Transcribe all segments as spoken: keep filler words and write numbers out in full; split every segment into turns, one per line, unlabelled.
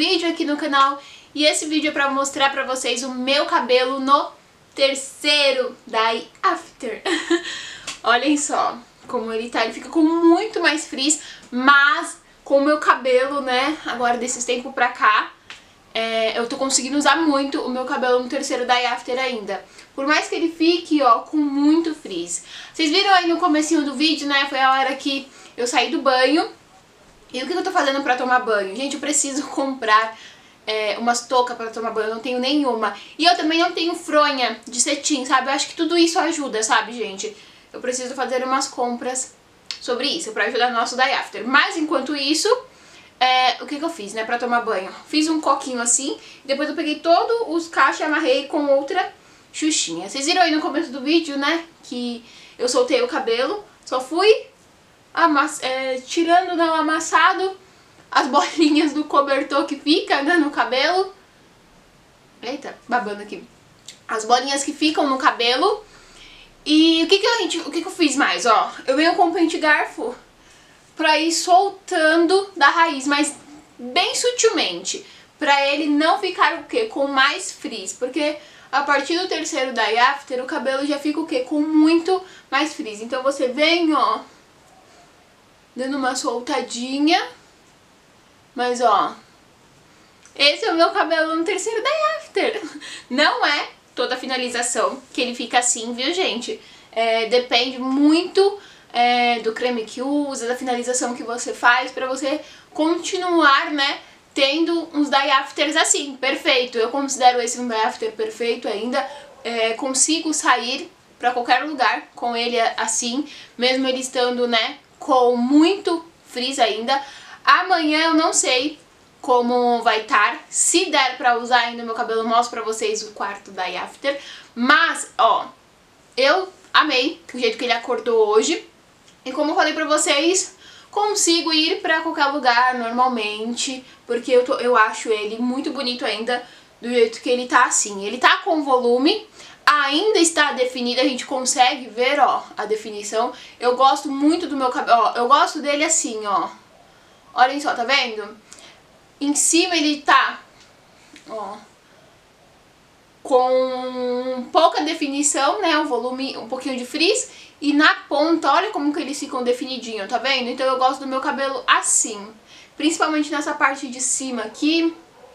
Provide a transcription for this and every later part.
vídeo aqui no canal e esse vídeo é pra mostrar pra vocês o meu cabelo no terceiro Day After. Olhem só como ele tá, ele fica com muito mais frizz, mas com o meu cabelo, né, agora desses tempos pra cá, é, eu tô conseguindo usar muito o meu cabelo no terceiro Day After ainda. Por mais que ele fique, ó, com muito frizz. Vocês viram aí no comecinho do vídeo, né, foi a hora que eu saí do banho. E o que eu tô fazendo pra tomar banho? Gente, eu preciso comprar é, umas toucas pra tomar banho, eu não tenho nenhuma. E eu também não tenho fronha de cetim, sabe? Eu acho que tudo isso ajuda, sabe, gente? Eu preciso fazer umas compras sobre isso, pra ajudar no nosso Day After. Mas enquanto isso, é, o que que eu fiz, né, pra tomar banho? Fiz um coquinho assim, depois eu peguei todos os cachos e amarrei com outra xuxinha. Vocês viram aí no começo do vídeo, né, que eu soltei o cabelo, só fui amass é, tirando no amassado as bolinhas do cobertor que fica, né, no cabelo. Eita, babando aqui. As bolinhas que ficam no cabelo. E o que que, a gente, o que que eu fiz mais, ó? Eu venho com o pente garfo pra ir soltando da raiz, mas bem sutilmente, pra ele não ficar o quê? Com mais frizz, porque a partir do terceiro Day After o cabelo já fica o quê? Com muito mais frizz. Então você vem, ó, dando uma soltadinha, mas ó, esse é o meu cabelo no terceiro Day After. Não é toda a finalização que ele fica assim, viu, gente? É, depende muito é, do creme que usa, da finalização que você faz, pra você continuar, né, tendo uns Day Afters assim, perfeito. Eu considero esse um Day After perfeito ainda, é, consigo sair pra qualquer lugar com ele assim, mesmo ele estando, né, com muito frizz ainda. Amanhã eu não sei como vai estar, se der pra usar ainda o meu cabelo, eu mostro pra vocês o quarto Day After. Mas, ó, eu amei o jeito que ele acordou hoje. E como eu falei pra vocês, consigo ir pra qualquer lugar normalmente, porque eu, tô, eu acho ele muito bonito ainda do jeito que ele tá assim. Ele tá com volume, ainda está definido, a gente consegue ver, ó, a definição. Eu gosto muito do meu cabelo, ó, eu gosto dele assim, ó. Olhem só, tá vendo? Em cima ele tá, ó, com pouca definição, né, o volume, um pouquinho de frizz. E na ponta, olha como que eles ficam definidinhos, tá vendo? Então eu gosto do meu cabelo assim, principalmente nessa parte de cima aqui,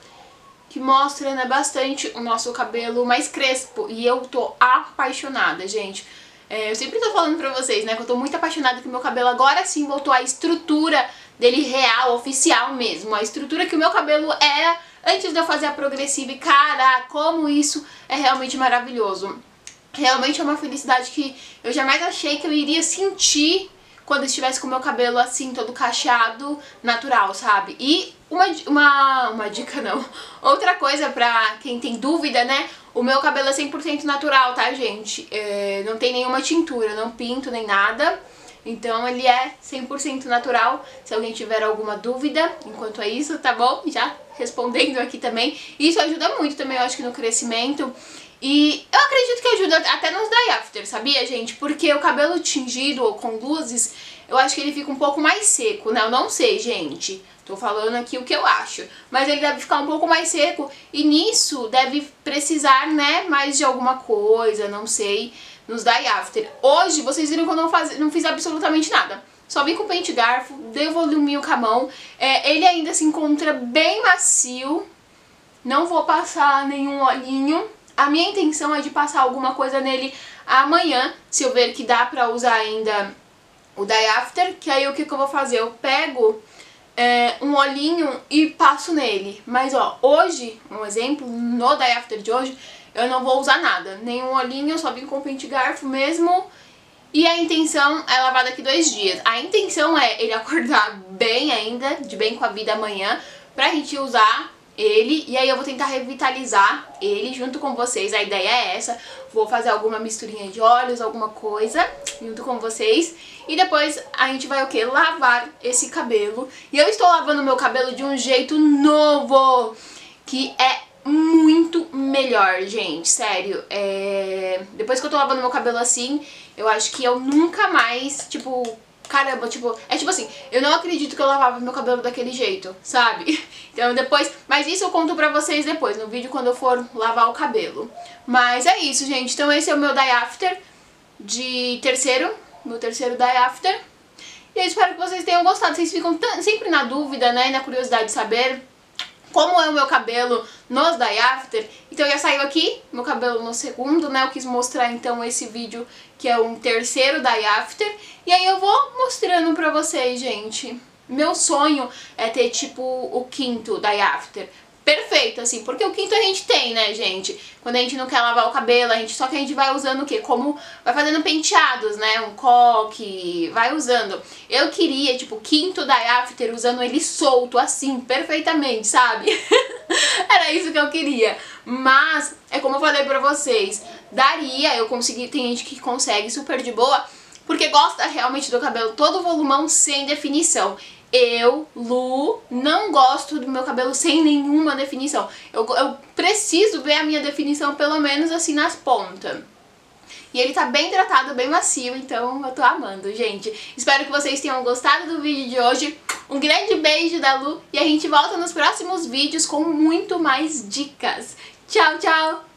que mostra, né, bastante o nosso cabelo mais crespo. E eu tô apaixonada, gente. É, eu sempre tô falando pra vocês, né, que eu tô muito apaixonada que o meu cabelo agora sim voltou à estrutura dele real, oficial mesmo. A estrutura que o meu cabelo era antes de eu fazer a progressiva. E cara, como isso é realmente maravilhoso. Realmente é uma felicidade que eu jamais achei que eu iria sentir quando estivesse com o meu cabelo assim, todo cacheado, natural, sabe? E uma, uma, uma dica não, outra coisa pra quem tem dúvida, né? O meu cabelo é cem por cento natural, tá, gente? É, não tem nenhuma tintura, não pinto nem nada. Então ele é cem por cento natural, se alguém tiver alguma dúvida enquanto é isso, tá bom? Já respondendo aqui também. Isso ajuda muito também, eu acho que no crescimento. E eu acredito que ajuda até nos Day After, sabia, gente? Porque o cabelo tingido ou com luzes, eu acho que ele fica um pouco mais seco, né? Eu não sei, gente. Tô falando aqui o que eu acho. Mas ele deve ficar um pouco mais seco e nisso deve precisar, né, mais de alguma coisa, não sei, nos Day After. Hoje, vocês viram que eu não, faz, não fiz absolutamente nada. Só vim com o pente garfo, dei o voluminho com a mão. É, ele ainda se encontra bem macio. Não vou passar nenhum olhinho. A minha intenção é de passar alguma coisa nele amanhã, se eu ver que dá pra usar ainda o Day After. Que aí o que, que eu vou fazer? Eu pego é, um olhinho e passo nele. Mas ó, hoje, um exemplo, no Day After de hoje, eu não vou usar nada. Nenhum olhinho, eu só vim com o pente garfo mesmo. E a intenção é lavar daqui dois dias. A intenção é ele acordar bem ainda, de bem com a vida amanhã, pra gente usar ele. E aí eu vou tentar revitalizar ele junto com vocês. A ideia é essa. Vou fazer alguma misturinha de óleos, alguma coisa junto com vocês. E depois a gente vai o quê? Lavar esse cabelo. E eu estou lavando meu cabelo de um jeito novo, que é muito melhor, gente, sério. É... Depois que eu tô lavando meu cabelo assim, eu acho que eu nunca mais, tipo, caramba, tipo, é tipo assim, eu não acredito que eu lavava meu cabelo daquele jeito, sabe? Então depois, mas isso eu conto pra vocês depois, no vídeo quando eu for lavar o cabelo. Mas é isso, gente, então esse é o meu Day After de terceiro, meu terceiro Day After. E eu espero que vocês tenham gostado, vocês ficam sempre na dúvida, né, e na curiosidade de saber como é o meu cabelo nos Day After. Então já saiu aqui, meu cabelo no segundo, né, eu quis mostrar então esse vídeo que é um terceiro Day After. E aí eu vou mostrando pra vocês, gente. Meu sonho é ter tipo o quinto Day After. Perfeito, assim, porque o quinto a gente tem, né, gente? Quando a gente não quer lavar o cabelo, a gente, só que a gente vai usando o quê? Como vai fazendo penteados, né? Um coque, vai usando. Eu queria, tipo, o quinto Day After usando ele solto, assim, perfeitamente, sabe? Era isso que eu queria. Mas, é como eu falei pra vocês, daria, eu consegui, tem gente que consegue super de boa, porque gosta realmente do cabelo todo volumão sem definição. Eu, Lu, não gosto do meu cabelo sem nenhuma definição. Eu, eu preciso ver a minha definição pelo menos assim nas pontas. E ele tá bem tratado, bem macio, então eu tô amando, gente. Espero que vocês tenham gostado do vídeo de hoje. Um grande beijo da Lu e a gente volta nos próximos vídeos com muito mais dicas. Tchau, tchau!